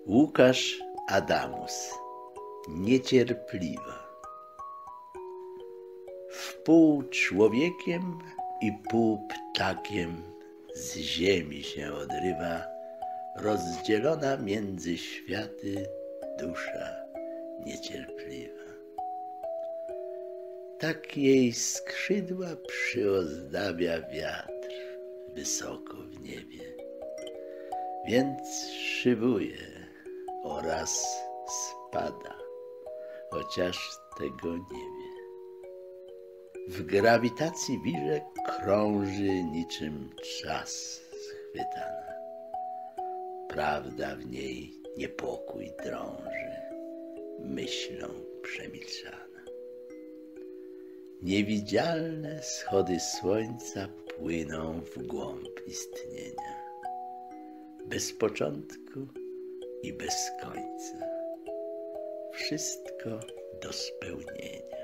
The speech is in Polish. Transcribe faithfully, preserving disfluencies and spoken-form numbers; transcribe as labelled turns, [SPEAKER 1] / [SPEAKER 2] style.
[SPEAKER 1] Łukasz Adamus. Niecierpliwa. Wpół człowiekiem i pół ptakiem z ziemi się odrywa, rozdzielona między światy dusza niecierpliwa. Tak jej skrzydła przyozdabia wiatr wysoko w niebie, więc szybuje oraz spada, chociaż tego nie wie. W grawitacji wirze krąży niczym czas schwytana. Prawda w niej niepokój drąży, myślą przemilczana. Niewidzialne schody słońca płyną w głąb istnienia, bez początku i bez końca, wszystko do spełnienia.